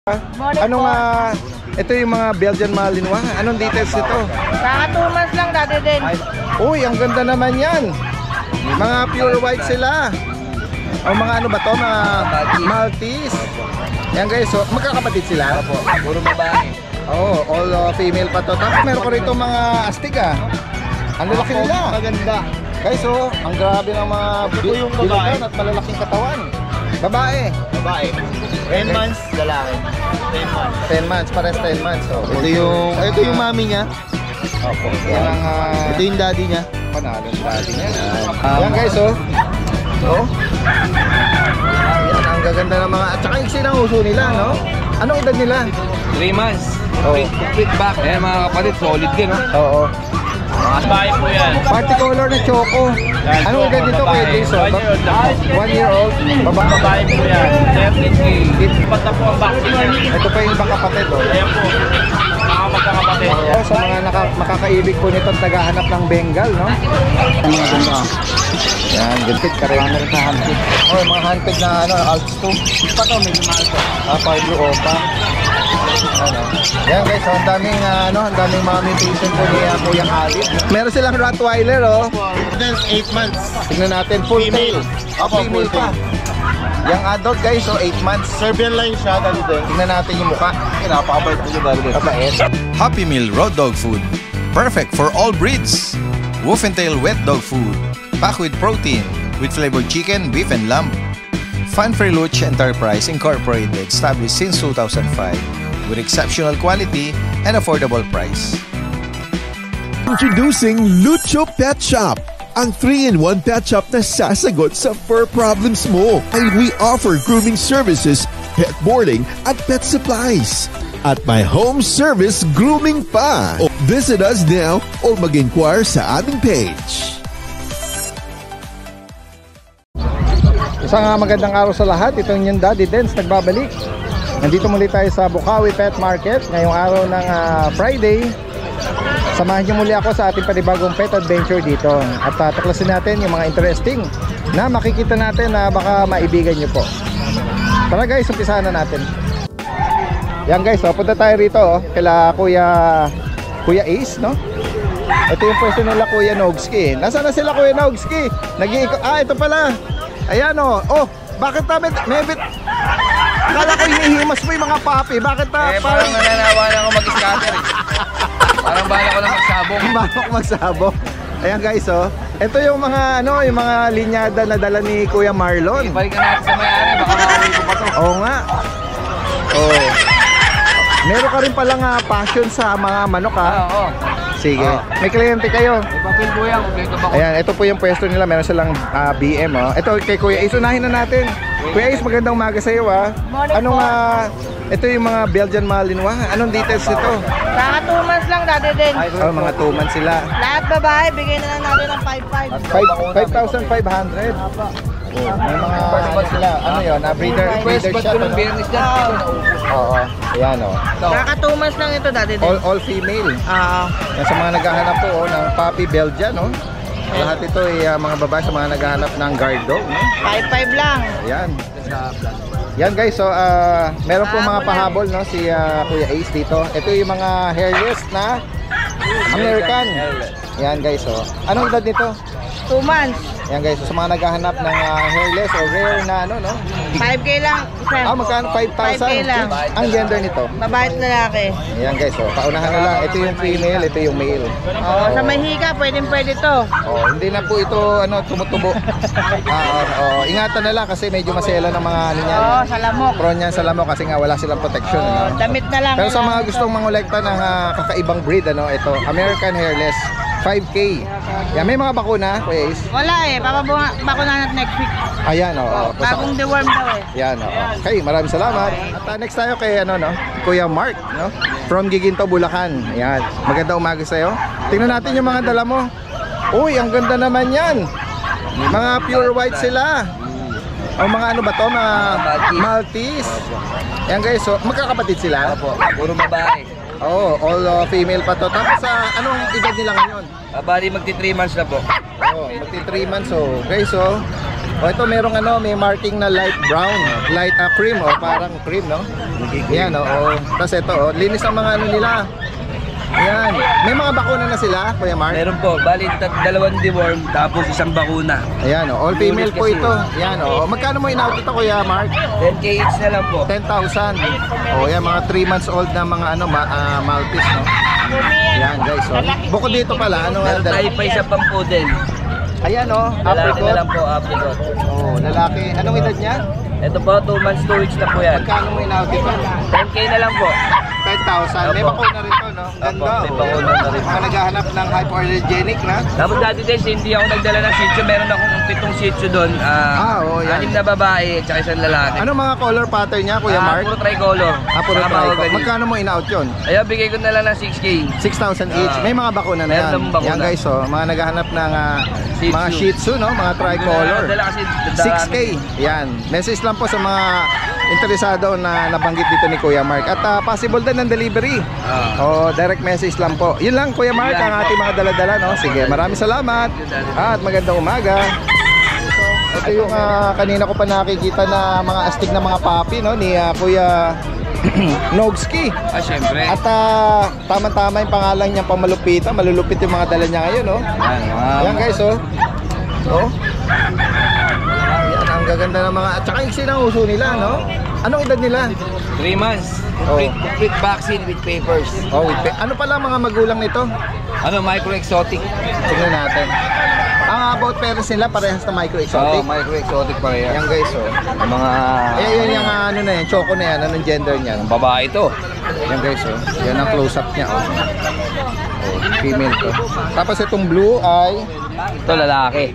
Anong ito yung mga Belgian Malinois. Anong details ito? Saka 2 months lang dati din. Uy, ang ganda naman yan. Mga pure white sila. O mga ano ba to? Mga Maltese. Yan guys, so magkakapatid sila? Opo, puro babae. Oh, all female pa to. Tapos meron ko rito mga astig Ang lalaki nila. Maganda. Guys, so ang grabe ng mga bilugan at malalaking katawan. Babae. Babae. 10 months, lalaki. 10 months. 10 months, pares 10 months. So, Ito yung mami niya. Opo. Yan ang Ito yung daddy niya. panalo ng daddy niya. Yan guys, oh. Oh. Yan ang gaganda ng mga, at saka yung silang uso nila, no? Anong edad nila? 3 months. Oh. Complete back. Ayan mga kapatid, solid din, no? Oo. Mga babae po yan. Party color na choco. Anong edad nito kuya Jason? 1 year old. Babae po yan. 13K. Ipat na po ang vaccine niya. Ito pa yung ibang kapatid, oh. Ayan po. Mga magkakapatid. Oh, sa mga makakaibig po nito at naghahanap ng Bengal, no? Ang mga ganda. Yan, gintit ka rin. Sa handpid. Oh, yung mga handpid na ano, Alps 2. Pa to, may lumal to. Pablo Opa. Ano. Yan guys, so, ang daming mga mutation po ni Kuya Khalid. Meron silang Rottweiler, oh. 8 months. Tignan natin, full tail. Opo, Female full pa. Yung adult guys, so 8 months. Serbian line siya, dali din. Tignan natin yung mukha. Napakabait ko siya, dali din. Kabait. Happy Meal Raw Dog Food. Perfect for all breeds. Wolf and Tail Wet Dog Food. Packed with protein, with flavored chicken, beef, and lamb. Fun for Luch Enterprise Incorporated, established since 2005, with exceptional quality and affordable price. Introducing Lucho Pet Shop, ang 3-in-1 pet shop na sasagot sa fur problems mo. And we offer grooming services, pet boarding, at pet supplies. At may home service grooming pa. Visit us now o mag-inquire sa aming page. Isang magandang araw sa lahat. Ito yung Daddy Dens nagbabalik. Nandito muli tayo sa Bukawi Pet Market ngayong araw ng Friday. Samahan niyo muli ako sa ating panibagong pet adventure dito. At tuklasin natin yung mga interesting na makikita natin na baka maibigan niyo po. Tara guys, umpisahan na natin. Yan guys, punta tayo rito kila Kuya Ace, no? Ito yung pwesto nila Kuya Nogski. Nasaan na sila Kuya Nogski? Ito pala. Ayan oh, bakit may bit? Kala ko hinihimas mo yung mga papi. Bakit Parang nananawa na ako mag-scatter eh. Parang bala ko na magsabong. Bala ko magsabong. Ayan guys, ito yung mga yung mga linyada na dala ni Kuya Marlon. Ibalik na natin sa may-ari, baka makawin ko pa to. Oo nga. Oh. Meron ka rin palang passion sa mga manok Oo. Sige. May kliyente kayo. May papel po yan, kompleto ba ko? Ayan, ito po yung pwesto nila. Meron silang BM, Ito kay Kuya Ace. Unahin na natin. Kuya Ace, magandang umaga sa iyo, Anong ito yung mga Belgian Malinois. Anong details ito? Saka 2 months lang dati din. Oh, mga 2 months sila. Lahat babae, bigay na lang natin ng 5,500. 5,500. Oh, may mga sila. Ano yun? Breeder Ba't shop. ko ng biyernes dyan? Oo. Ayan, Saka 2 months lang ito dati din. All female. Yan sa mga naghahanap po ng puppy Belgian, Lahat ito ay mga babae sa mga naghahanap ng guard dog, 5,500 lang. Ayan. Yan guys, so meron po mga pahabol si Kuya Ace dito. Ito yung mga hairless na American. Yan guys, anong edad nito? 2 months. Yan guys, so sa mga naghahanap ng hairless or rare na 5K lang isa. magkano? 5,000 5K lang. ang gender nito. Babae at lalaki. Yan guys, paunahan na lang. Ito yung female, ito yung male. Sa may hika, pwede to. Hindi na po ito tumutubo. Ingatan na lang kasi medyo masela ng mga niyan. Sa lamok. Prone yan sa lamok kasi nga wala silang protection. Damit na lang. Pero sa mga gustong mangolekta ng kakaibang breed, ito, American Hairless, 5K. Yan, may mga bakuna, Kuya Ace? Wala bakunan at next week. Ayan, Bagong deworm daw Yan, Okay, maraming salamat. At next tayo kay Kuya Mark, from Giginto, Bulacan. Ayan, maganda umaga sa'yo. Tingnan natin yung mga dala mo. Uy, ang ganda naman yan. Mga pure white sila. O mga ano ba to? Mga Maltese. Yan guys, so magkakapatid sila? Opo, puro babae. Oo, all female pa to. Tapos anong edad nila ngayon? Bali magti 3 months na po. Magti 3 months. So guys, O ito merong may marking na light brown, light cream parang cream, no? Yan, Tapos ito, linis ang mga nila. Yan. May mga bakuna na sila, Kuya Mark? Meron po, bali 2 deworm tapos 1 bakuna. Ayan, all female po ito. Yan, magkano mo in-out ito, Kuya Mark? 10K each na lang po. 10,000. Yan, mga 3 months old na mga Maltese, no? Yan, guys, Bukod dito pala, Meron tayo pa isa pang poodle. Ayan, Lalaki na apricot. lang po, apricot. Lalaki. Anong edad niya? Ito po, 2 months, 2 weeks na po yan. Magkano mo in-out ito? 10K na lang po. 10,000. May bakuna rin to, no? Ganda. Opo, may bakuna na rin. Mga naghahanap ng hypoallergenic, na? Tapos dati din, hindi ako nagdala ng shih tzu. Meron akong 7 shih tzu doon. Yan. 6 na babae at saka 1 lalaki. Ano mga color pattern niya, Kuya Mark? Puro tricolor. Puro Saka tricolor. mahogany. Magkano mo in-out yun? Ayaw, bigay ko na lang ng 6K. 6,000 each. May mga bakuna na Meron yan. namang bakuna. Yan guys, mga naghahanap ng Shih mga Tzu. Shih Tzu, no? Mga tricolor. Dala kasi 6K. Yan. Message lang po sa mga interesado na nabanggit dito ni Kuya Mark. At possible din ng delivery. Direct message lang po. Yun lang, Kuya Mark, ang ating mga dala-dala, no? Sige, maraming salamat. At magandang umaga. Ito yung kanina ko pa nakikita na mga astig na mga papi, no? Ni Kuya Nogski. Syempre. At tama-tama yung pangalan niyang pamalupitan. Malulupit yung mga dala niya ngayon, no? Yan guys, Yan, ang gaganda ng mga... At saka yung sinauso nila, no? Anong edad nila? 3 months. Complete vaccine with papers. Ano pala mga magulang nito? Micro-exotic. Tingnan natin. Ang about parents nila, parehas na micro-exotic. Micro-exotic pa rin. Yan guys, Mga yun yung na yan, choco na yan. Anong gender niya? babae to. Yan guys, yan ang close-up niya, female to. Tapos itong blue ay Ito lalaki.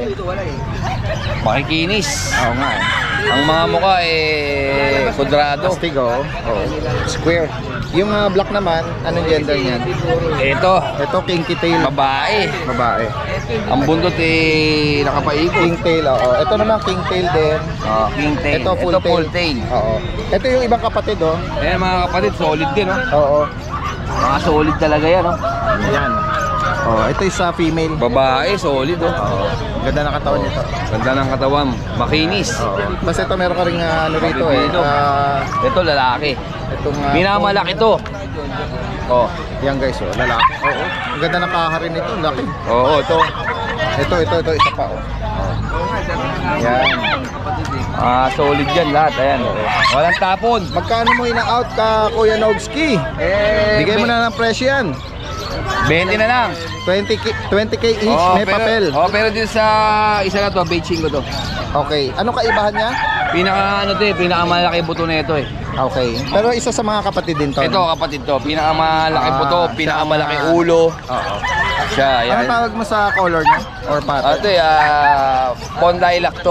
Oo Makikinis. nga, Ang mga mukha kudrado. astig, square. Yung black naman, anong gender niyan? Ito, Ito, kinky tail. babae. Babae. Ang bundot nakapaikot. King tail, Ito naman, king tail din. King tail. Ito, full tail. Ito yung ibang kapatid, Ayan mga kapatid, solid din, Oo. Mga solid talaga yan, Yan. Ito is female. Babae, solid, Ganda ng katawan nito. Ganda ng katawan, makinis. Basta ito meron ka ring rito Pilipino. Ito lalaki. Itong Minamalaki to. yan guys, lalaki. Ang ganda ng kaharin nito, laki. Oo, ito. Ito isa pa, Yan. Solid yan lahat, ayan. Walang tapon. Magkano mo ina-out ka, Kuya Nogski? Bigay mo na ng presyo yan. 20 na lang. 20K each, may papel. Pero dito sa isa na to, beijing ko to. Okay. Anong kaibahan niya? Pinakamalaki buto na ito Okay. Pero isa sa mga kapatid din to. Ito kapatid to, pinakamalaki buto, siya pinakamalaki ang- ulo. Oo. Siya, yan. Anong tawag mo sa color niya? Or pattern? Ito Pondilac to.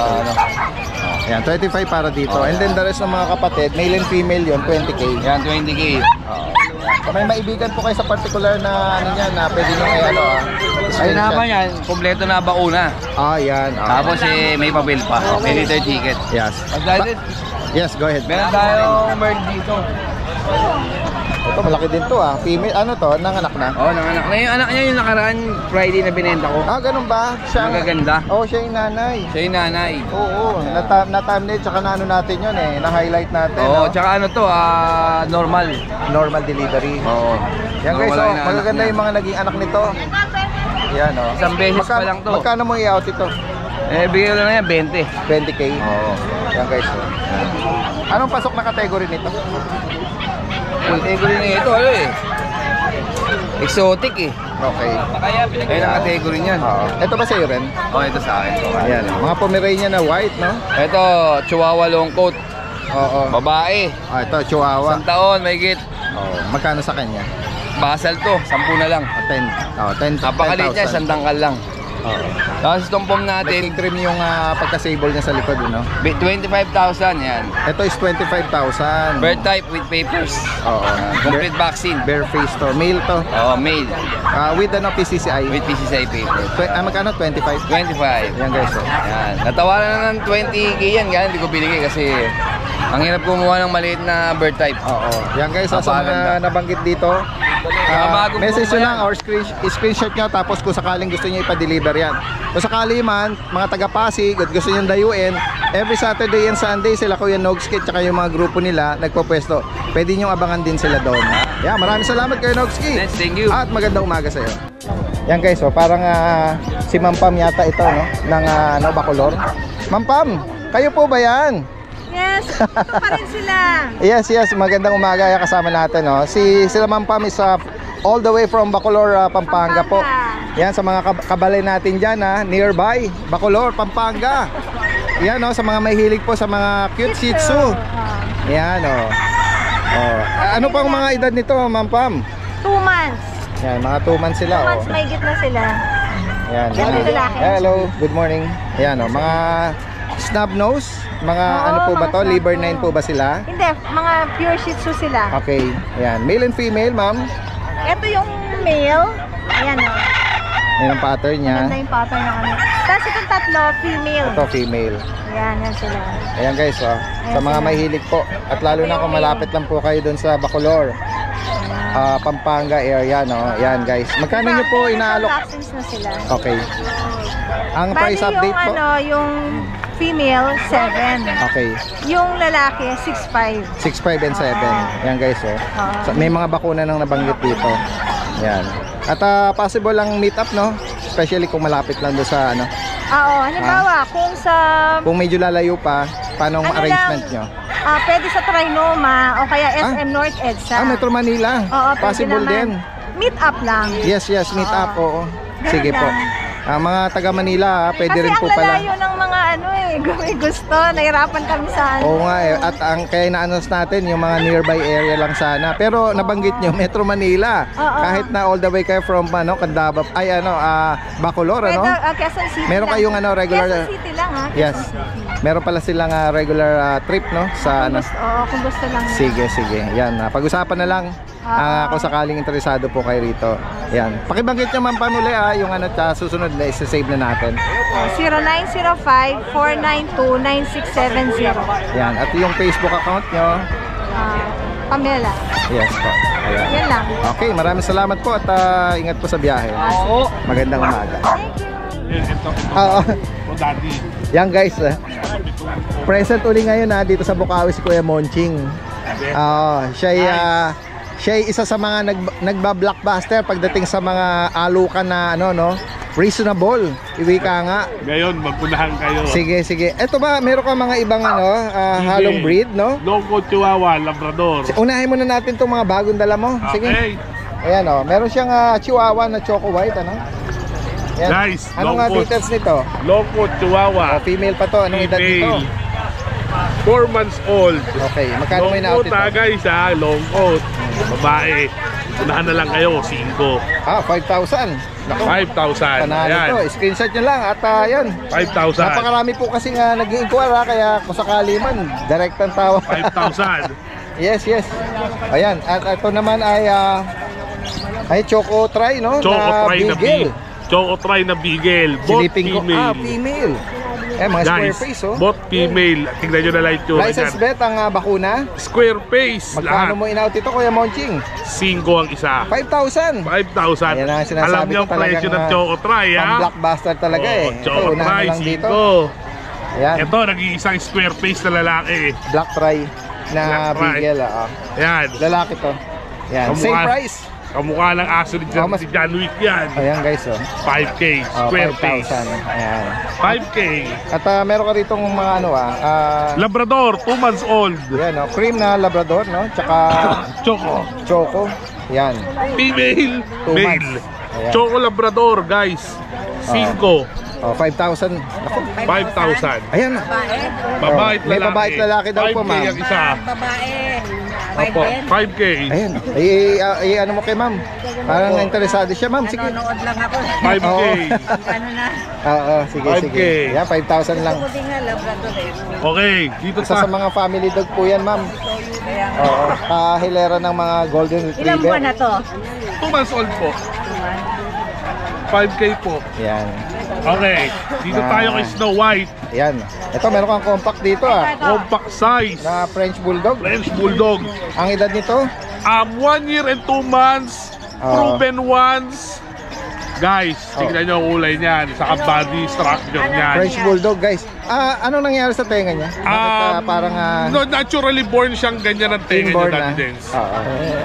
Yan, 25 para dito. And then the rest ng mga kapatid, male and female yun, 20K. Yan, 20K. Kung may maibigan po kayo sa particular na niyan na pwede nyo Ayun naman yan, kompleto na bakuna. yan. Tapos may papel pa. May litter ticket. Yes. Yes, go ahead. Meron tayong bird dito. Ito, malaki din to Female, ano to? Nanganak na? Nanganak na yung anak niya yung nakaraan Friday na binenta ko. Ganun ba? Siya ang... Magaganda. Siya yung nanay. Siya yung nanay. Oo, na-thumbnail, tsaka na-ano natin yun na-highlight natin. Tsaka ano to, normal. Normal delivery. Oo. Yan guys, Wala yung anak magaganda niya. yung mga naging anak nito. Yan, Isang beses pa lang to. Magkano mo i-out ito? Bigay ko na yan, 20. 20K? Oo. Yan guys. Anong pasok na category nito? Category na ito, exotic Okay. Ayun ang category niyan. Ito ba sa'yo rin? Ito sa akin. Ayan, mga Pomeranian na white, no? Ito, Chihuahua long coat. Oo. Babae. Ito, Chihuahua. 1 taon, may git. Magkano sa kanya? Basal to, 10 na lang. 10. Napakaliit niya, 1 tangkal lang. Tapos itong pom natin, Nag-trim yung pagka-sable niya sa likod, no? 25,000 yan. Ito is 25,000. Bird type with papers. Oo. Complete vaccine. Bare face to. Male to. Male. With Oh, PCCI. With PCCI papers. Magkano? 25? 25. Yan guys. Yan. Natawaran na ng 20K yan. Kaya hindi ko binigay kasi ang hirap kumuha ng maliit na bird type. Oo. Yan guys, sa mga nabanggit dito, Message nyo lang or screenshot nyo, tapos kung sakaling gusto nyo ipa-deliver yan. Kung sakali man, mga taga-Pasig at gusto nyo dayuin, every Saturday and Sunday sila Kuya Nogskit tsaka yung mga grupo nila nagpapwesto. Pwede nyo abangan din sila doon. Yeah, maraming salamat Kuya Nogski. Thank you. At magandang umaga sa iyo. Yan guys, so parang si Ma'am Pam yata ito, no, ng Bacolor. Ma'am Pam, kayo po ba yan? Yes, ito pa rin sila. Yes, magandang umaga. Kasama natin, no. Sila Ma'am Pam is all the way from Bacolor, Pampanga po. Yan sa mga kabalay natin diyan, nearby Bacolor, Pampanga. Yan, no, sa mga mahilig po sa mga cute Shih Tzu. Yan, no. Ano pang mga edad nito, Ma'am Pam? 2 months. Yan, mga 2 months sila. 2 months, may gitna sila. Yan. Lalaki. Hello, good morning. Yan, no, mga snub nose, mga ano po ba to? Liver 9 po ba sila? Hindi, mga pure Shih Tzu sila. Okay. Yan, male and female, ma'am. Ito yung male. Ayan o. Yan ang pattern niya. Ganda yung pattern ng ano. Tapos itong tatlo, female. Ito female. Ayan, yan sila. Ayan guys, sa mga mahilig po. At lalo na kung malapit lang po kayo dun sa Bacolor, Pampanga area, no? Ayan guys. Magkano nyo po inaalok? Vaccines na sila. Okay. Ang price update po? Yung female, 7. Okay. Yung lalaki, 6'5". 6'5 and 7. Ayan guys, So, may mga bakuna nang nabanggit dito. Ayan. At possible lang meet up, no? Especially kung malapit lang doon sa ano. Oo, halimbawa, kung medyo lalayo pa, paano ang arrangement nyo? Pwede sa Trinoma o kaya SM North EDSA. Metro Manila. Oo, possible din. Meet up lang. Yes, meet up, oo. Sige po. Mga taga Manila, pwede rin po pala. Kasi ang lalayo ng mga may gusto, nahirapan kami sa ano. Oo nga at kaya na-announce natin yung mga nearby area lang sana. Pero nabanggit nyo, Metro Manila. Kahit na all the way kayo from Candaba, Bacolor, ano? Quezon City. Meron kayong regular. Quezon City lang, ha? Yes. Meron pala silang regular trip, no? Sa kung gusto lang. Sige. Yan, pag-usapan na lang. Kung sakaling interesado po kayo rito. Yan. Pakibanggit nyo Ma'am Pam uli, yung susunod na isa-save na natin. 0905-492-9670. Yan. At yung Facebook account nyo? Pamela. Yes po. Ayan. Yan lang. Okay, maraming salamat po at ingat po sa biyahe. Magandang umaga. Yan guys, present uli ngayon dito sa Bukawi si Kuya Monching. Siya ay isa sa mga nagba-blockbuster pagdating sa mga alukan na reasonable. Iwi ka nga. Ngayon, magpunahan kayo. Sige. Eto ba, meron ka mga ibang halong breed, no? Loco, Chihuahua, Labrador. Unahin muna natin itong mga bagong dala mo. Sige. Okay. Ayan, meron siyang Chihuahua na Choco White, ano? Ayan. Nice. Anong details nito? Loco, Chihuahua. Female pa to. Anong edad nito? 4 months old. Okay, magkano may na-out ito? Long coat guys long coat. Babae. Unahan na lang kayo, 5. 5,000. 5,000. Panalo to. Screenshot nyo lang at yan. 5,000. Napakarami po kasi nag-i-inquire kaya kung sakali man, direct ang tawag. 5,000. Yes. Ayan, at ito naman ay Choco Try, no? Choco Try na Beagle. Choco Try na Beagle. Both female. Female. Mga square face, both female. Tignan nyo na lang ito. License bet ang bakuna? Square face. Magkano mo in-out ito, Kuya Monching? 5 ang isa. 5,000. 5,000. Ayan ang sinasabi. Alam niyo ang presyo ng Choco Try, ha? Blockbuster talaga Choco Try, 5. Ayan. Ito, nag-iisang square face na lalaki. Black Try na Beagle. Ayan. Lalaki to. Ayan. Same price. Kamukha ng aso ni John Wick yan. Ayan guys, 5K, square 5,000. face. Ayan. 5K. At meron ka rito mga Labrador, 2 months old. Yan, cream na Labrador, no? Tsaka Choco. Yan. Female, 2 male. months. Ayan. Choco Labrador, guys. 5. 5,000. 5,000. Ayan. Babae at lalaki. May babae at lalaki daw po, ma'am. 5K ang isa. Babae. Opo, 5K. Ayan. Ano mo kay ma'am? Parang interesado siya, ma'am. Sige. Nanonood lang ako. 5K. Ano na? Oo, sige. 5K. Yan, 5,000 lang. Buti nga, Labrador eh. Okay, dito Isa sa mga family dog po yan, ma'am. Oo. Kahilera ng mga golden retriever. Ilang buwan na to? 2 months old po. 5K po. Yan. Okay, dito tayo kay Snow White. Yan. Ito, meron kang compact dito Compact size. na French Bulldog. French Bulldog. Ang edad nito? 1 year and 2 months. Oo. proven ones. Guys, tignan nyo ang kulay niyan. Saka body structure niyan. French Bulldog, guys. Anong nangyari sa tenga niya? Bakit parang no, naturally born siyang ganyan ang tenga niya, inborn na? Daddy Dance. Oo.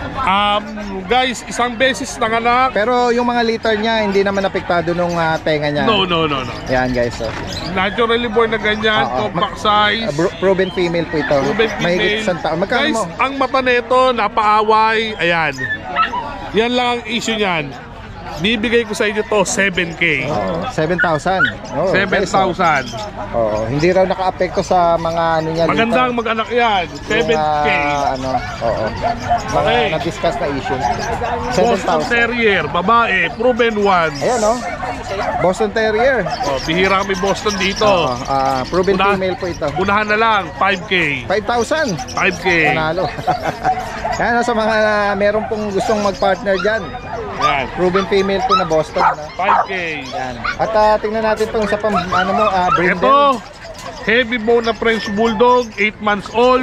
Guys, isang beses nanganak. Pero yung mga liter niya, hindi naman apektado nung tenga niya. No. Yan, guys. Naturally born na ganyan, Oo. compact size. Proven female po ito. Proven Mahigit female. isang taon. Magkano Guys, mo? ang mata nito, napaaway. Ayan. Yan lang ang issue niyan. Bibigay ko sa inyo to 7K. 7,000. Oh, 7,000. Oo, hindi raw naka-apekto sa mga ano niya. Magandang mag-anak yan. 7K. Oo. Mga Okay. na-discuss na issue. Boston 7,000. Terrier, babae, proven ones. Ayan, oh. Boston Terrier. Oh, bihira kami Boston dito. Proven Una- female po ito. Unahan na lang, 5K. 5,000. 5K. Panalo. Yan, sa mga meron pong gustong mag-partner dyan. Yan. Proven female po na Boston. No? 5K. Yan. At tingnan natin itong isa pang brindle. Ito, heavy bone na French Bulldog, 8 months old.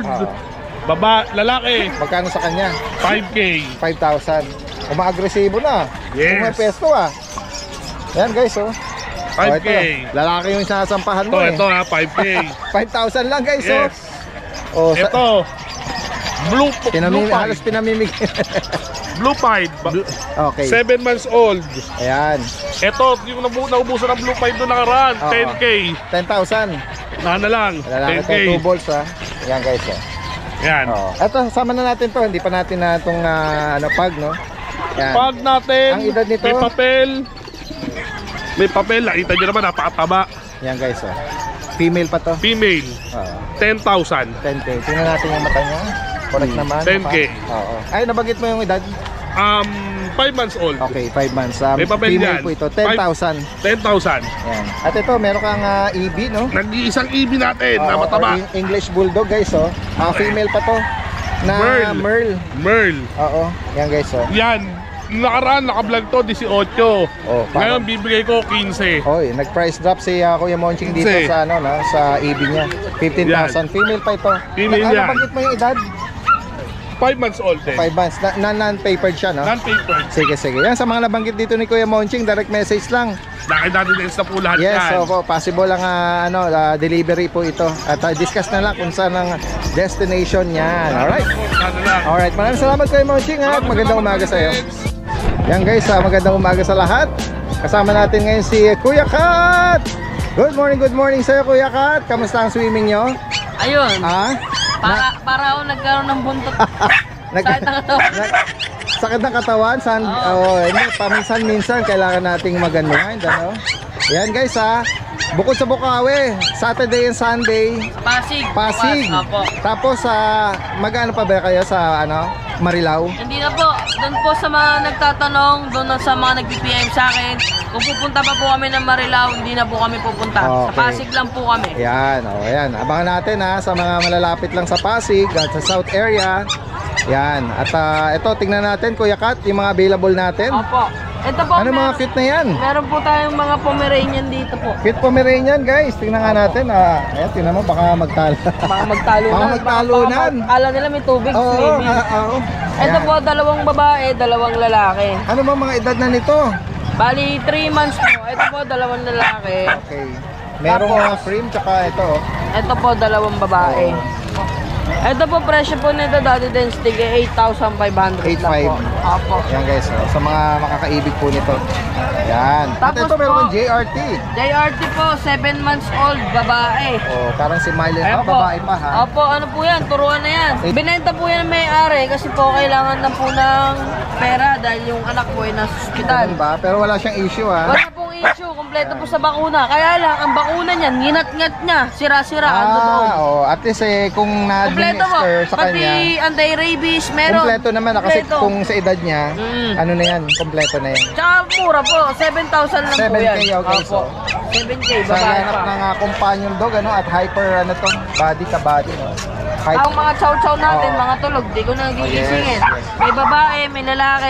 Lalaki, Magkano sa kanya? 5K. 5,000. Umaagresibo na. Yes. Umapesto Yan guys, oh. 5K. Ito, lalaki yung sinasampahan mo Ito ha, 5K. 5,000 lang guys, Yes. oh. Ito, blue Halos pied. pinamimig. Blue pied. Okay. 7 months old. Ayan. Ito, yung naubusan ng blue pied doon nakaraan, Oo. 10K. 10,000. Na lang, Lalaki 10K. ito, 2 balls Yan guys, oh. Yan. Oh. Ito, sama na natin to. Hindi pa natin na itong pag, no? Yan. Pag natin, Ang edad nito? may papel. May papel, nakita nyo naman, napakataba. Yan guys, oh. Female pa to. Female, Oo. 10,000. 10K. Tingnan natin yung mata niya. Correct naman. 10K. Oo. Ay, nabanggit mo yung edad? 5 months old. Okay, 5 months. May papel female yan. po ito. 10,000. 10,000. Yan. At ito, meron kang EB, no? Nag-iisang EB natin, na Oo, mataba. or English Bulldog, guys, oh. Female pa to. Na Merl. Merl. Oo. Yan, guys, oh. Yan. Nakaraan, naka-vlog to, 18. Ngayon, bibigay ko 15. Oy, nag-price drop si Kuya Monching dito Kasi- sa no, sa EB niya. 15,000. Female pa ito. Female Ano yan. banggit mo yung edad? 5 months old din. 5 months. Non-papered siya, no? Non-paper. Sige. Yan, sa mga nabanggit dito ni Kuya Monching, direct message lang. Nakita din sa po lahat Yes, yan. so possible ang delivery po ito. At discuss na lang kung saan ang destination niyan. Alright. Alright, maraming salamat Kuya Monching at magandang umaga sa iyo. Yan guys, magandang umaga sa lahat. Kasama natin ngayon si Kuya Kat. Good morning sa iyo Kuya Kat. Kamusta ang swimming nyo? Ayun. Ha? Para ako nagkaroon ng buntot. Sakit ng katawan. Sakit ng katawan? Hindi, paminsan-minsan kailangan nating mag-unwind, ano? Yan guys bukod sa Bukawi, Saturday and Sunday, Pasig. Opo. Tapos mag-ano pa ba kayo sa Marilao? Hindi na po. Doon po sa mga nagtatanong, doon na sa mga nag-PPM sa akin, kung pupunta pa po kami ng Marilao, hindi na po kami pupunta. Sa Okay. Pasig lang po kami. Yan, yan. Abangan natin sa mga malalapit lang sa Pasig at sa South area. Yan. At ito, tingnan natin Kuya Kat, yung mga available natin. Opo. Ito po, Ano mga cute na yan? meron po tayong mga Pomeranian dito po. Cute Pomeranian guys. Tingnan nga natin. Ayan, tingnan mo, baka magtalo. Baka magtalunan. Baka magtalunan. Alam nila may tubig, Oo, maybe. oo. Ito Yan. po, 2 babae, 2 lalaki. Ano ba mga edad na nito? Bali, 3 months po. Ito po, 2 lalaki. Okay. Merong Tapos, frame tsaka ito. Ito po, 2 babae. Ito po, presyo po nito, Daddy Dance, tigay 8,500 lang po. 8,500. Opo. Yan guys, sa mga makakaibig po nito. Yan. At Tapos ito meron po, kang JRT. JRT po, 7 months old, babae. Oh, parang si Miley. Ayan po. Babae pa ha. Opo, ano po yan, turuan na yan. Binenta po yan ng may-ari kasi po kailangan na po ng pera dahil yung anak po ay nasa ospital. Ganun ba? Pero wala siyang issue ha. Wala pong issue, kompleto po sa bakuna. Kaya lang, ang bakuna niyan, nginat-ngat niya, sira-sira, ando doon. At least kung Kompleto po, na-administer sa pati kanya, anti-rabies, meron. kompleto naman kasi Kompleto. kung sa edad niya, ano na yan, kompleto na yan. Tsaka mura po, 7,000 lang po 7K, yan. okay, Opo, so. 7K, Sa babae hanap pa. ng companion dog, at hyper, body ka body, no? Ang mga chow-chow natin, Oo. mga tulog, di ko na gigisingin. yes. May babae, may lalaki,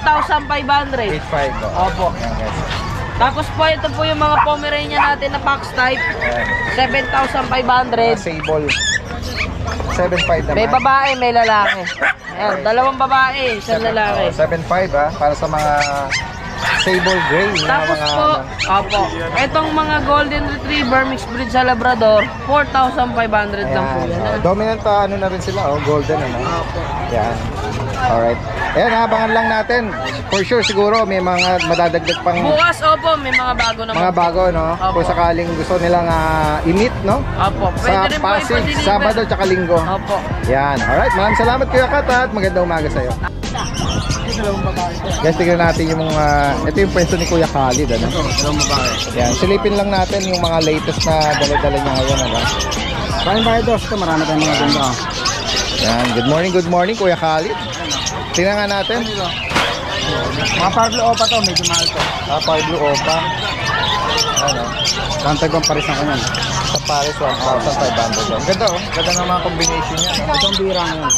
8,500. 8.5, Opo. Yan guys. Tapos po, ito po yung mga Pomeranian natin na box type, Ayan. 7,500. Sable. 7.5 naman. May babae, may lalaki. Ayan, dalawang babae, isang lalaki. 7.5 para sa mga sable gray na Tapos mga po, opo, etong mga golden retriever mixed breed sa Labrador, 4,500 lang po yan. Dominant ano na rin sila, golden ano. Yan. Alright. Ayan, abangan lang natin. For sure, siguro may mga madadagdag pang Bukas, opo, may mga bago naman. mga bago, no? Opo. Kung sakaling gusto nilang i-meet, no? Opo, Sa pwede rin po Pasig, ipa-deliver. Sabado tsaka Linggo. Opo. Yan. Alright, maraming salamat Kuya Kat at magandang umaga sa'yo. Guys, tignan natin yung mga, ito yung pwesto ni Kuya Khalid, ano? Yan, silipin lang natin yung mga latest na dala-dala niya ngayon, ano? Maraming bahay dos ito, marami tayong mga ganda. Yan, good morning Kuya Khalid. Tingnan nga natin. Mga Pablo Opa to, medyo mahal to. Pablo Opa. Ano? Bantay bang pares na kanyan. Sa Paris, 1,500. Ang ganda, oh. Ganda ng mga combination niya, no? Ito ang bira ngayon.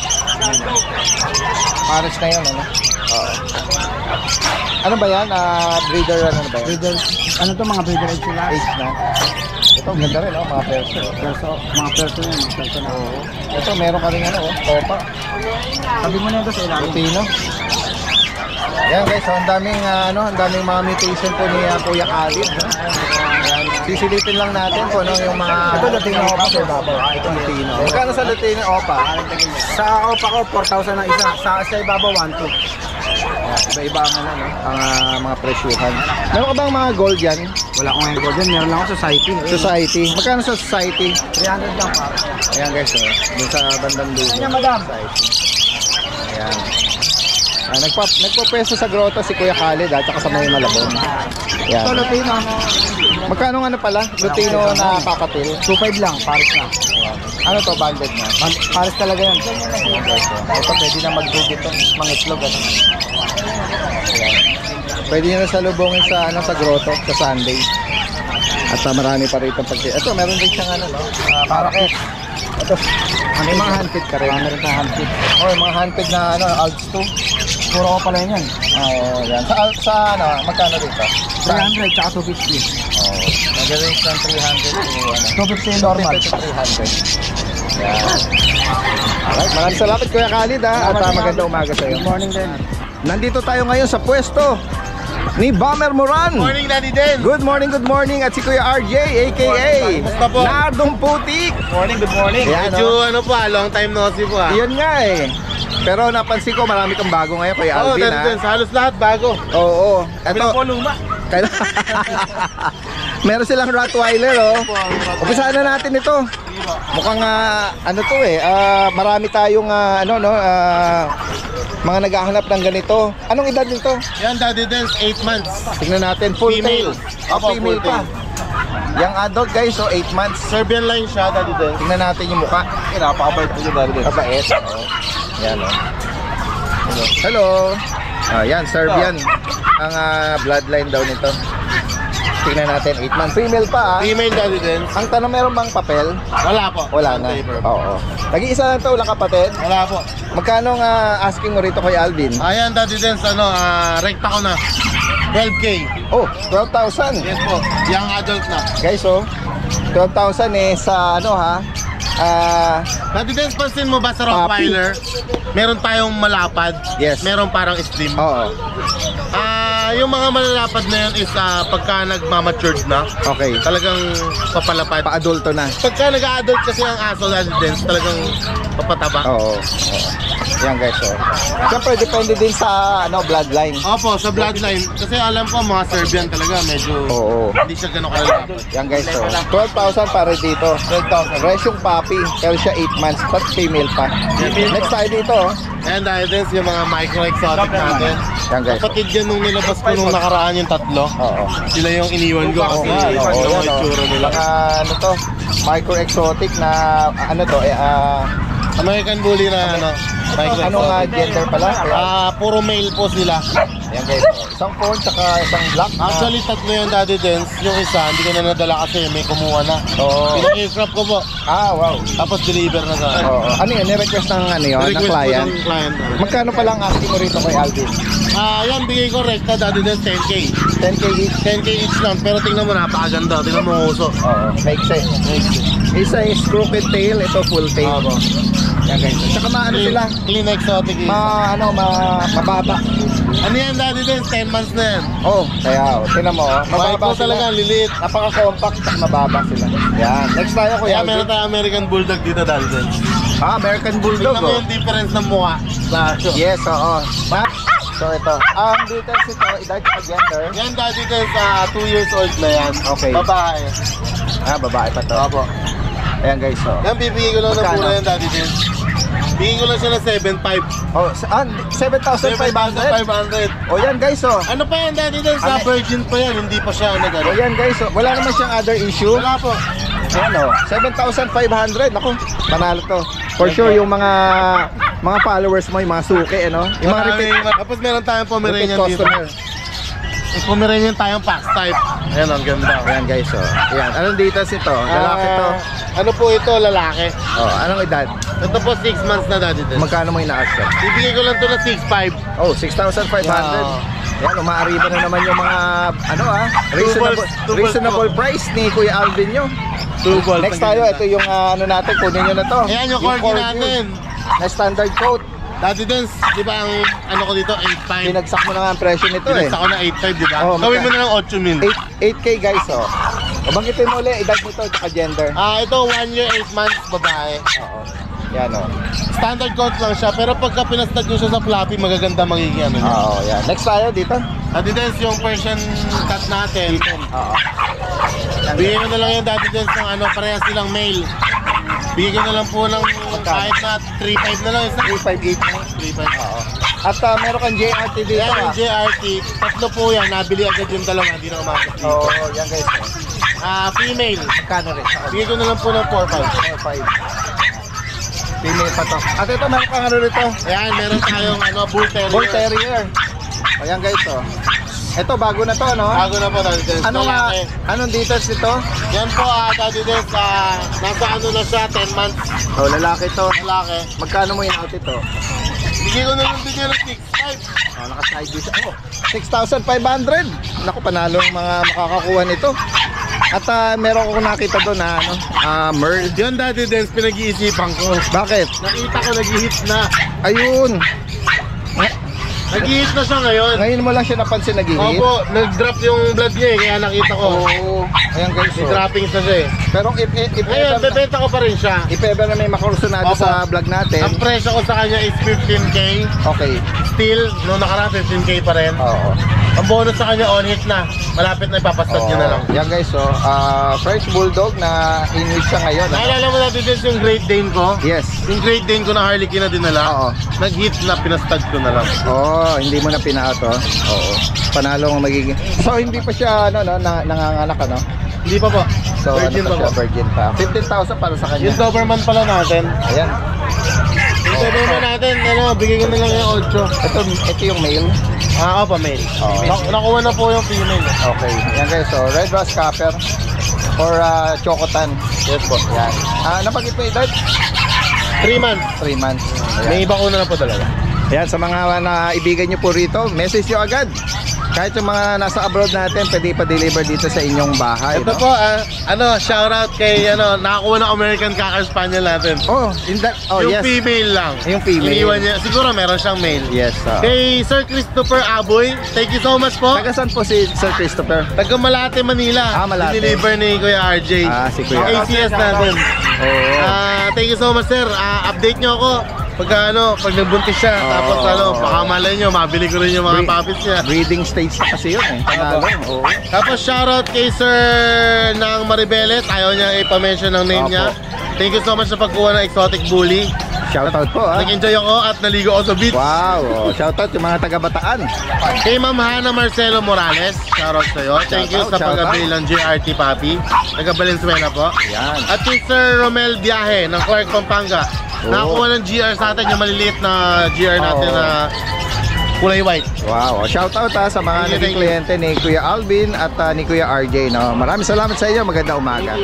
Paris na yun, ano? Oo. Ano ba yan? Breeder, ano ba yan? Breeder, ano to mga breeder age sila? Age na. Ito, ang ganda rin, oh. Mga perso. Perso, mga perso yan, mga perso na. Oo. Ito, meron ka rin, ano, oh. Opa. Sabi mo na ito sa ilalim. Lutino. Yan guys, so ang daming ang daming mga mutation po ni Kuya Khalid, no? Yan. Sisilipin lang natin po no yung mga Ito Lutino Opa sa ibabaw. Ito Lutino. Magkano sa Lutino Opa? Sa Opa ko, 4,000 na isa. Sa ibabaw, 1,200. Iba-iba ang ano, no? Ang mga presyuhan. Meron ka bang mga gold yan? Wala ko ngayon golden, meron lang ako society. Society. Magkano sa society? 300 lang pa. Ayan guys, oh. Dun sa bandang dulo. Kanya madam. Society. Ayan. Nagpo-pwesto sa grotto si Kuya Khalid at saka sa may Malabon. Yan. Ito Lutino. Magkano ano pala? Lutino na kakatil? 2,500 lang, pares na. Ano to, banded na? Pares talaga yan. Ito pwede na magdugit to, mangitlog ano. Ayan. Pwede nyo na salubungin sa sa grotto sa Sunday. At marami pa rito pag ito meron din siyang ano no? Paraket. Ito. May mga handpid ka rin. Meron na handpid. Oh, mga handpid na Alps 2. Puro ko pala yan. Oo, yan. Sa magkano dito? 300 tsaka 250. Oh, nag-range ng 300 to 250 normal. 250 to 300. Yan. Alright, maraming salamat Kuya Khalid at magandang umaga sa iyo. Good morning din. Nandito tayo ngayon sa pwesto ni Bomber Moran. Morning Daddy Den. Good morning at si Kuya RJ aka Kumusta po? Nardong Putik. Good morning. Yan, Medyo oh. ano pa, long time no see po ah. Yun nga eh. Pero napansin ko marami kang bago ngayon Kuya Oo, Alvin Daddy Den, halos lahat bago. Oo. Bilang po luma. Meron silang Rottweiler oh. Umpisahan na natin ito. Mukhang ano to eh, marami tayong mga naghahanap ng ganito. Anong edad nito? Yan Daddy Den, 8 months. Tignan natin, full Female. tail. Opo, Female full pa. tail. Yung adult guys, so 8 months. Serbian line siya Daddy Den. Tingnan natin yung mukha. Napakabait po yung Daddy Den. Kabait. Oh. Yan oh. Hello. Yan, Serbian. Ang bloodline daw nito. Tingnan natin, 8 months. Female pa Female Daddy Den. Ang tanong, meron bang papel? Wala po. Wala na. Paper. Oo. Nag-iisa lang to, walang kapatid. Wala po. Magkano asking mo rito kay Alvin? Ayan Daddy Den, rekta ko na. 12K. Oh, 12,000. Yes po. Young adult na. Guys, oh. 12,000 eh sa Daddy Den, pansin mo ba sa Rottweiler? Meron tayong malapad. Yes. Meron parang slim. Oo. Yung mga malalapad na yun is pagka nagmamatured na, Okay. talagang papalapad. Pa-adulto na. Pagka nag-adult kasi ang aso, Daddy Den, talagang papataba. Oo. Yan guys, oh. Siyempre, depende din sa bloodline. Opo, sa bloodline. Kasi alam ko, mga Serbian talaga, medyo Oo. hindi siya gano'ng kalalapad. Yan guys, oh. 12,000 para dito. 12,000. Fresh yung puppy. Pero siya 8 months. Tapos female pa. Next tayo dito, oh. And Daddy Den, yung mga micro-exotic natin. Yan guys, oh. Kapatid yan nung nilabas ko nung nakaraan yung tatlo. Oo. Sila yung iniwan ko kasi Oo, yung yan, oh. itsura nila. Mga micro-exotic na American Bully na micro-exotic. anong gender pala? Puro male po sila. Yan guys, oh. Isang phone tsaka isang black. Actually, tatlo yung Daddy Dens. Yung isa, hindi ko na nadala kasi may kumuha na. Oo. Pina-aircraft ko po. Wow. Tapos deliver na sa akin. Oo. Ano yun? Ni-request ng ng Request po client? ng client. Magkano pa lang asking mo rito kay Alvin? Yan, bigay ko rekta Daddy Dens 10K. 10K each? 10K each lang. Pero tingnan mo, napakaganda. Tingnan mo ang uso. Oo. Make sense. Isa is crooked tail, ito full tail. Opo. Yan guys. Tsaka maano sila? Clean exotic is. Mababa. Ano yan, Daddy Dens? 10 months na yan. Oh, kaya tinan mo, Mababa mababa sila. talaga, liliit. Napaka-compact, mababa sila. Yan. Next tayo kuya. Kaya meron tayong American Bulldog dito, Daddy Dens. American Bulldog. Tingnan mo yung difference ng mukha sa show. Yes, oo. So ito, details ito, edad at gender. Yan, Daddy Dens, 2 years old na yan. Okay. Babae. Babae pa to. Opo. Ayan guys, so. Yan, bibigay ko lang ng Magkano? pura yan, Daddy Dens. Bigay ko lang siya ng 7,500. Oh, 7,500. 7,500. Oh, yan guys, oh. Ano pa yan, Daddy Dens? Ano? Virgin pa yan, hindi pa siya Oh, nag-ano. yan guys, oh. Wala naman siyang other issue. Wala po. Ano, 7,500. Naku, panalo to. For sure, yung mga followers mo, yung mga suki, ano? Yung mga repeat Tapos meron tayong Pomeranian dito. customer. Yung Pomeranian tayong Fox type. Ayan, ang ganda. Ayan guys, oh. Ayan, anong details ito? Lalaki to. Ano po ito, lalaki. Oh, anong edad? Ito po 6 months na, Daddy Dens. Magkano mo ina-ask ka? Bibigay ko lang to na 6,500. Oh, 6,500. Yan, umaariba na naman yung mga, reasonable price ni Kuya Alvin nyo. Next tayo, ito yung natin, kunin nyo na to. Ayan yung corgi natin. Na standard coat. Daddy Dens, di ba ang ano ko dito, 8,500. Binagsak mo na nga ang presyo nito eh. Binagsak ko na 8,500, di ba? Oh, Gawin mo na ng 8,000. 8K guys, oh. Banggitin mo ulit, edad nito at gender. Ito 1 year, 8 months, babae. Oo. Yan, oh. Standard coat lang siya, pero pagka pinastag nyo siya sa floppy, magaganda magiging ano niya. Oo, yan. Next tayo dito. Daddy Dens, yung Persian cat natin. Oo. Bigyan ko na lang yung Daddy Dens ng parehas silang male. Bigyan ko na lang po ng kahit na 3,500 na lang. 358. 3,500. Oo. At meron kang JRT dito. Yan yung JRT. Tatlo po yan. Nabili agad yung dalawa. Hindi na umakit dito. Oo, yan guys. Female. Magkano rin? Bigyan ko na lang po ng 4,500. 4,500. Female pa to. At ito, meron kang ano rito? Ayan, meron tayong Bull Terrier. Bull Terrier. Ayan guys, oh. Ito, bago na to, no? Bago na po, Daddy Dens. Anong details nito? Yan po, Daddy Dens. Nasa ano na siya, 10 months. Oh, lalaki to. Lalaki. Magkano mo in-out ito? Bigyan ko na lang bigyan ng 6,500. Oh, naka-side view siya. Oh, 6,500. Naku, panalo ang mga makakakuha nito. At meron ko nakita doon na Merl. Yan, Daddy Dens, pinag-iisipan ko. Bakit? Nakita ko nag-hit na. Ayun. Nag-hit na siya ngayon. Ngayon mo lang siya napansin nag-hit. Opo, nag-drop yung blood niya kaya nakita ko. Oo. Ayan guys. May droppings na siya Pero if Ngayon, bebenta ko pa rin siya. if ever na may makursunado Opo. sa vlog natin. Ang presyo ko sa kanya is 15K. Okay. Still, noong nakaraan 15K pa rin. Oo. Ang bonus sa kanya on hit na. Malapit na ipapastad nyo na lang. Yan guys, so French Bulldog na in-use siya ngayon. Naalala mo natin din yung Great Dane ko? Yes. Yung Great Dane ko na Harlequin na dinala. Oo. Nag-hit na, pinastad ko na lang. Oh, hindi mo na pinaato. Oo. Panalo ang magiging. So hindi pa siya nanganganak ano. Hindi pa po. So Virgin ano pa pa siya, po. virgin pa. 15,000 para sa kanya. Yung Doberman pala natin. Ayan. Yung Doberman natin, bigay ko na lang yung 8. Ito yung male. Opa, male. Oo. Nakuha na po yung female. Okay. Yan guys, so red rust copper or chocotan. Yes po. Yan. Napagit mo edad? 3 months. 3 months. May iba ko na po dalawa. Ayan, sa mga naibigan nyo po rito, message nyo agad. Kahit yung mga nasa abroad natin, pwede pa-deliver dito sa inyong bahay. Ito no? po, shoutout kay, nakakuha ng American Cocker Spaniel natin. Oh, yung yes. female lang. Yung female. Iniwan niya. Siguro meron siyang male. Yes. Kay Sir Christopher Aboy, thank you so much po. Taga saan po si Sir Christopher? Taga Malate, Manila. Malate. Deliver ni Kuya RJ. Si Kuya. Ang ACS natin. Oh. Thank you so much, sir. Update nyo ako. Pag nagbuntis siya, tapos baka malay nyo, mabili ko rin yung mga puppies niya. Breeding stage na kasi yun eh. Panalo. Oo. Tapos shoutout kay Sir ng Maribeles. Ayaw niya ipa-mention ng name niya. Thank you so much sa pagkuha ng exotic bully. Shoutout po Nag-enjoy ako at naligo ako sa beach. Wow. Shoutout yung mga taga-Bataan. Kay Ma'am Hana Marcelo Morales, shoutout sa'yo. Thank you sa pag-avail ng JRT Papi. Taga Valenzuela po. Yan. At kay Sir Romel Biahe ng Clark, Pampanga. Nakakuha ng GR sa atin, yung maliliit na GR natin na kulay white. Wow. Shoutout sa mga naging kliyente ni Kuya Alvin at ni Kuya RJ. No? Maraming salamat sa inyo. Magandang umaga.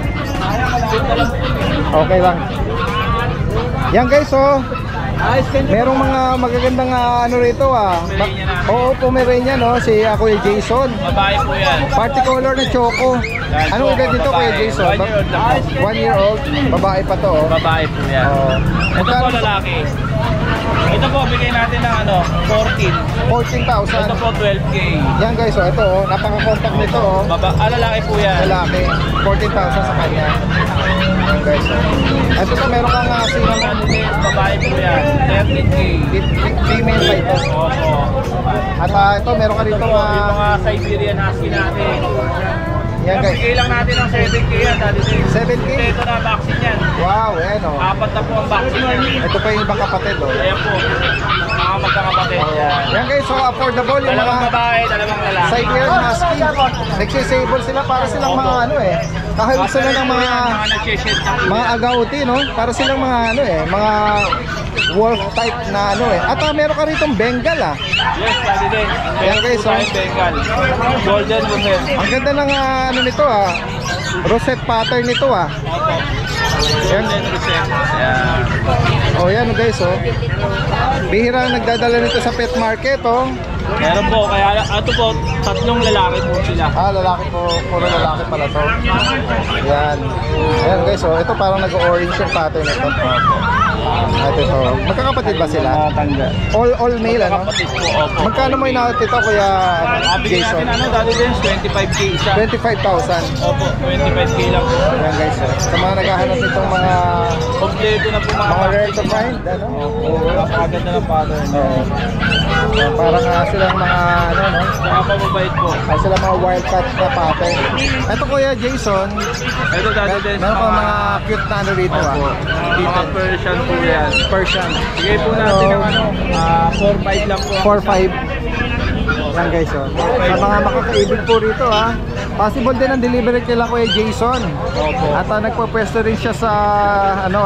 Okay lang. Yan guys, merong mga magagandang rito Oo, Pomeranian, no? Si Kuya Jason. Babae po yan. Party color na choco. Anong edad nito Kuya Jason? 1 year old lang po. 1 year old, babae pa to. Oh. Babae po yan. Oh. Ito po lalaki. Ito po, bigay natin ng 14. 14,000. Ito po, 12K. Yan guys, oh, ito oh, napaka-compact nito oh. Lalaki po yan. Lalaki, 14,000 sa kanya. Yan guys, oh. Ito to, meron kang sinang Ano din, babae po yan. 13K. female pa ito. Opo. At ito, meron ka rito Ito po, yung mga Siberian Husky natin. yan guys, Bigay lang natin ng 7K yan. Dati din. 7K. Ito na vaccine yan. Wow, ayan oh. 4 na po ang vaccine yan. Ito pa yung ibang kapatid oh. Ayan po. Mga magkakapatid. Yan. Yan guys, so affordable yung Dalawang mga babae, dalawang lalaki. Siberian Husky. Nagsisable sila para silang mga ano eh. Kahawig sila ng mga nag-share ng mga agouti, no? Para silang mga ano eh, mga wolf type na ano eh. At meron ka ritong Bengal ah. Yes, dati din. Ayan guys, po tayong Bengal. Golden Rosette. Ang ganda ng ano nito ah. Rosette pattern nito ah. Golden Rosette. Ayan. Oh, yan guys oh. Bihira ang nagdadala nito sa pet market oh. Meron po, kaya ito po, 3 lalaki po sila. Lalaki po, puro lalaki pala to. Yan. Ayan guys oh, ito parang nag-orange yung pattern nito. Ito to. Magkakapatid ba sila? All male ano? Kapatid po, opo. Magkano mo inaot ito Kuya Bigyan Jason? natin dati din, 25K isa. 25,000. Opo, 25K lang po. Ayan guys oh. Sa mga naghahanap nitong mga Kompleto na po mga rare to find, ano? Oo, napakaganda ng pattern. Parang silang mga ano no? Napakababait po. Sila mga wildcat na pattern. Ito Kuya Jason, Ito dati din, meron pa mga cute na ano rito ah. mga Persian po yan. Persian. Bigay po natin ng 4-5 lang po. 4-5. Yan guys oh. Sa mga makakaibig po rito ah. Possible din ang delivery kila Kuya Jason. Opo. At nagpo-pwesto rin siya sa ano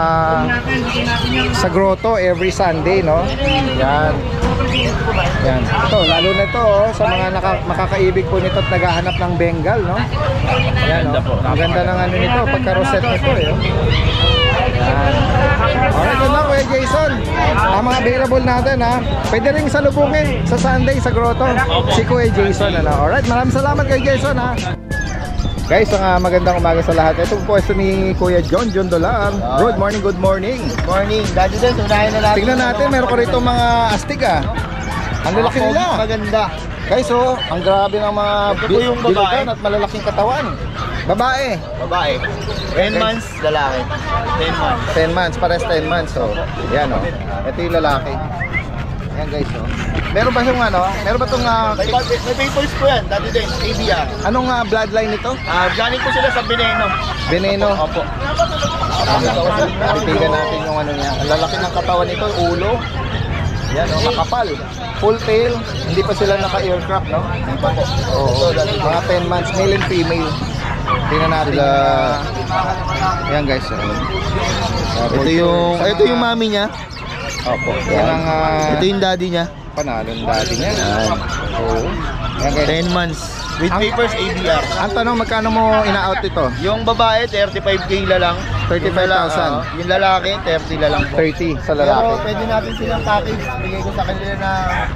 sa grotto every Sunday no. Yan. Yan. Ito, lalo na ito oh, sa mga makakaibig po nito at naghahanap ng Bengal no. Yan oh. Ang ganda ng ano nito, pagka-rosette nito eh. Oh. Yan. Alright, yun lang Kuya Jason. Ang mga available natin ha. Pwede rin salubungin sa Sunday sa grotto si Kuya Jason ano. Alright, maraming salamat kay Jason ha. Guys, ang magandang umaga sa lahat. Ito po pwesto ni Kuya John Dolan. Good morning, good morning. Morning. Dati din, unahin na natin. Tingnan natin, meron ko rito mga astig ah. Ang lalaki nila. Maganda. Guys oh, ang grabe ng mga Ito po yung babae. bilugan at malalaking katawan. Babae. Babae. 10 months, lalaki. 10 months. 10 months, pares 10 months oh. Yan oh. Ito yung lalaki. Yan guys oh. Meron ba yung ano? Meron ba itong May papers po yan, dati din, ABR. anong bloodline nito? Galing po sila sa Veneno. Veneno. Opo. Titigan natin yung ano niya. Ang lalaki ng katawan nito, ulo. Yan oh, makapal. Full tail. Hindi pa sila naka-aircraft no? Oo. Mga 10 months, male and female. Tingnan natin. Yan guys. Ito yung mami niya. Opo. Yan ang Ito yung daddy niya. panalong dati niya. Oo. Yan guys. 10 months. With papers, ABR. Ang tanong, magkano mo ina-out ito? Yung babae, 35K la lang. 35,000. Yung lalaki, 30 la lang po. 30 sa Pero lalaki. pwede natin silang package. Bigay ko sa kanila na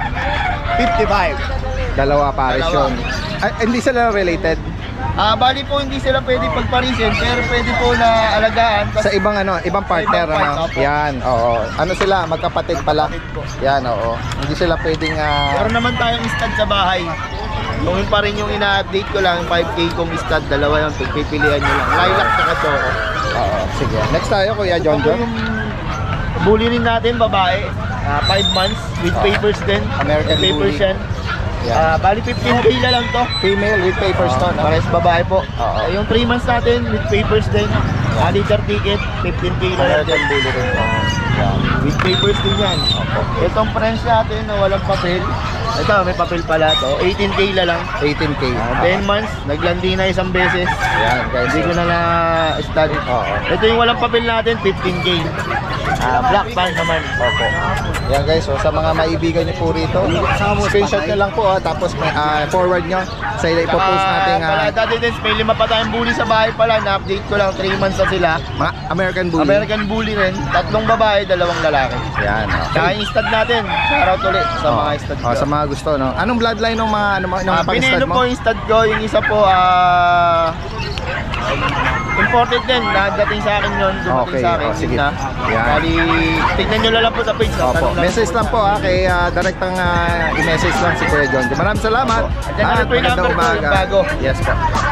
55. Dalawa pares Dalawa. yun. Ay, hindi sila related? Bali po hindi sila pwede pagparisin, pero pwede po na alagaan. Sa ibang ano, ibang partner Ibang part, ano. opo. Yan, oo. Ano sila, magkapatid pala. Magkapatid po. Yan, oo. Hindi sila pwedeng Meron naman tayong stud sa bahay. Yung pa rin yung ina-update ko lang, 5K kong stud, dalawa yung pipilian nyo lang. Lilac sa choco. oo, sige. Next tayo, Kuya John John. Yung bully rin natin, babae. 5 months with papers din. American With papers bully. yan. Yan. Bali 15K na lang to. Female with papers to, no? Pares babae po. Oo. Yung 3 months natin with papers din. Liter ticket, 15K na lang American din. bully rin to. Yan. With papers din yan. Itong French natin na walang papel. Ito, may papel pala to. 18K na lang. 18K. 10 months, naglandi na isang beses. Yan, guys. Hindi ko na na-study. Oo. Ito yung walang papel natin, 15K. Black band naman. Opo. Yan guys, so sa mga maibigan niyo po rito, screenshot nyo lang po tapos may forward nyo sa ipopost natin. Dati din, may 5 pa tayong bully sa bahay pala. Na-update ko lang, 3 months na sila. Mga American Bully. American Bully rin. 3 babae, 2 lalaki. Yan. Tsaka yung stud natin. Shoutout ulit sa mga stud ko. Sa mga gusto, no? Anong bloodline ng mga pang-stud Pinelo mo? po yung stud ko. Yung isa po, imported din. Nadating sa akin yun. Dumating Okay, sa akin. sige. Na. Yan. Bali, tignan nyo lang po sa page. Opo. Message lang po kay direktang i-message lang si Kuya John. Maraming salamat. Andyan na po yung Magandang number ko, yung bago. Yes po.